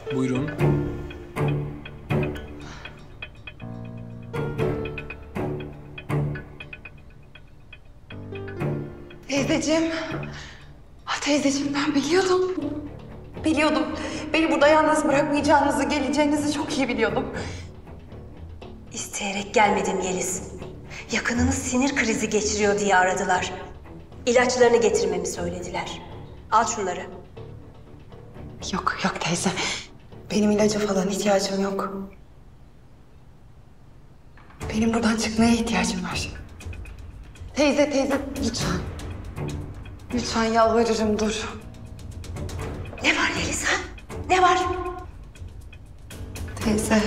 Buyurun. Teyzeciğim. Teyzeciğim ben biliyordum. Biliyordum. Beni burada yalnız bırakmayacağınızı, geleceğinizi çok iyi biliyordum. İsteyerek gelmedim Yeliz. Yakınınız sinir krizi geçiriyor diye aradılar. İlaçlarını getirmemi söylediler. Al şunları. Yok teyze. Benim ilaca falan ihtiyacım yok. Benim buradan çıkmaya ihtiyacım var. Teyze lütfen. Lütfen yalvarırım dur. Ne var Yeliz ha? Ne var? Teyze.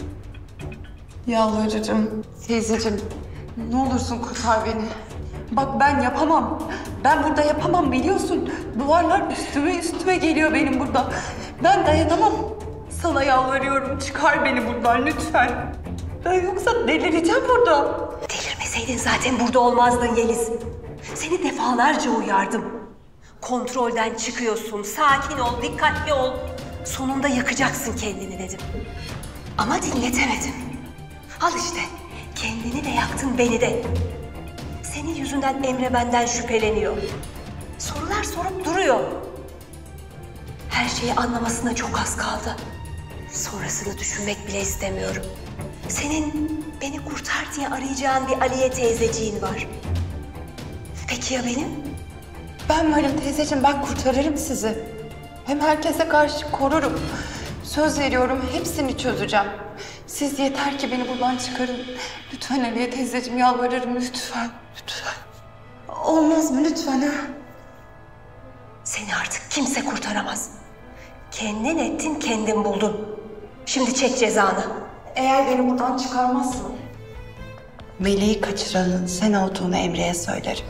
Yalvarırım. Teyzeciğim ne olursun kurtar beni. Bak ben yapamam. Ben burada yapamam biliyorsun. Duvarlar üstüme geliyor benim burada. Ben dayanamam. Sana yalvarıyorum çıkar beni buradan lütfen. Ben yoksa delireceğim burada. Delirmeseydin zaten burada olmazdın Yeliz. Seni defalarca uyardım. Kontrolden çıkıyorsun, sakin ol, dikkatli ol. Sonunda yakacaksın kendini dedim. Ama dinletemedim. Al işte, kendini de yaktın beni de. Senin yüzünden Emre benden şüpheleniyor. Sorular sorup duruyor. Her şeyi anlamasına çok az kaldı. Sonrasını düşünmek bile istemiyorum. Senin beni kurtar diye arayacağın bir Aliye teyzeciğin var. Peki ya benim? Ben varım teyzeciğim, ben kurtarırım sizi. Hem herkese karşı korurum. Söz veriyorum, hepsini çözeceğim. Siz yeter ki beni buradan çıkarın. Lütfen Aliye teyzeciğim, yalvarırım lütfen. Lütfen. Olmaz mı lütfen ha? Seni artık kimse kurtaramaz. Kendin ettin, kendin buldun. Şimdi çek cezanı. Eğer beni buradan çıkarmazsan Meleği kaçıranın sen olduğunu Emre'ye söylerim.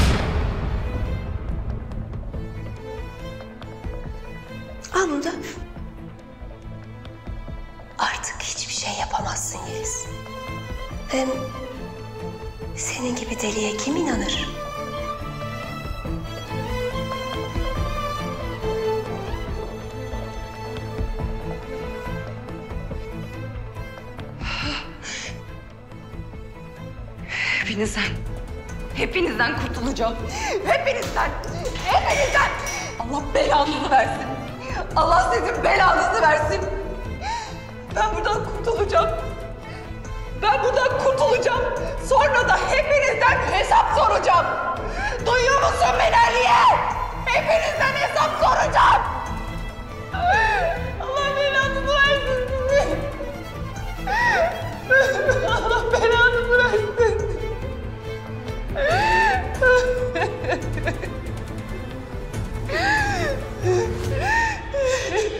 Al bunu da. Artık hiçbir şey yapamazsın Yeliz. Hem senin gibi deliye kim inanır? Hepinizden kurtulacağım. Hepinizden. Allah belanızı versin. Allah sizin belanızı versin. Ben buradan kurtulacağım. Sonra da hepinizden hesap soracağım. Duyuyor musun beni Aliye? Hepinizden